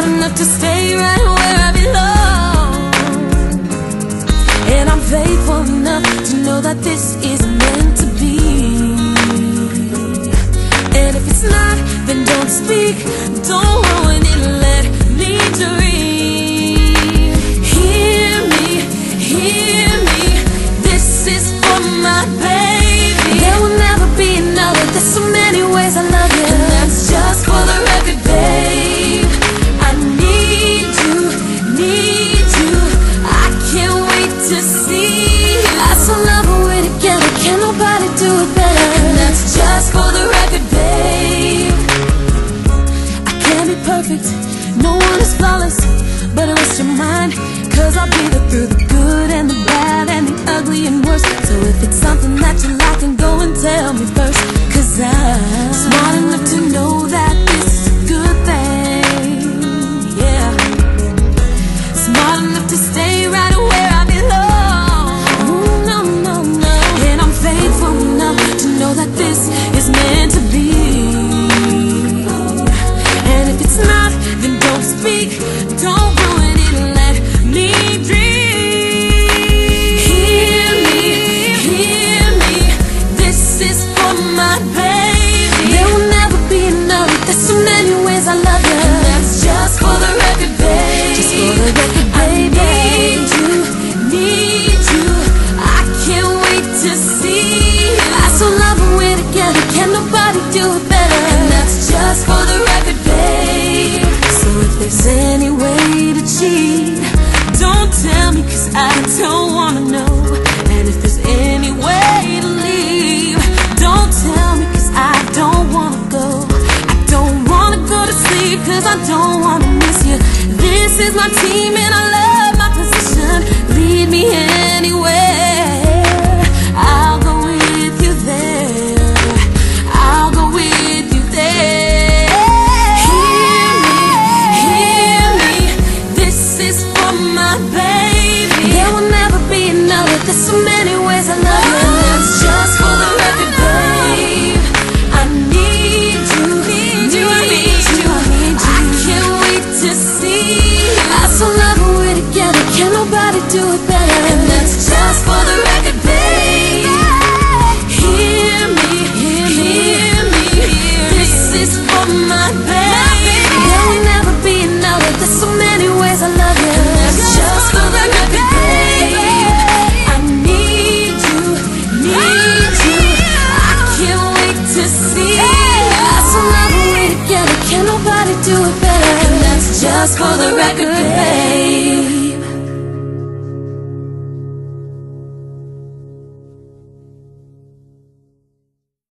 enough to stay right where I belong. And I'm faithful enough to know that this is meant to be. And if it's not, then don't speak, don't ruin it, let me dream. Hear me, this is for my baby. There will never be another, there's so many ways I love you. And that's just for the record, babe. I need you, I can't wait to see you. I so love when we're together, can't nobody do it better. And that's just for the record, babe. I can't be perfect, no one is flawless, but rest your mind, cause I'll be there through the good and the bad and the ugly and worse. So if it's something that you like, then go and tell me first, cause I'm smart enough to know that this is a good thing. Yeah, smart enough to stay right where I belong. Ooh, no, and I'm faithful enough to know that this is meant to be. And if it's not, then don't speak, don't ruin it, let me dream. Hear me, this is for my baby. There will never be another, there's so many ways I love you. And that's just for the record, babe. Just for the record, baby. I need you, I can't wait to see you. I so love when we're together, can't nobody do it better. And that's just for the record, babe. So if there's any way to cheat, don't tell me, cause I don't wanna know. And if there's any way to leave, don't tell me, cause I don't wanna go. I don't wanna go to sleep, cause I don't wanna miss you. This is my team and I love my position. Lead me anywhere, I'll go with you there, I'll go with you there. Hear me, this is for my baby. There will never be another, there's so many ways I love you. And that's just for the record, babe. I need you, I can't wait to see you. I so love when we're together, can't nobody do it better. And that's just for the record, babe. Hear me, this is for my baby. There will never be another, there's so many ways I love you. And that's just for the record, babe. I need you, I can't wait to see you. I so love when we're together, can't nobody do it better. And that's just for the record, babe.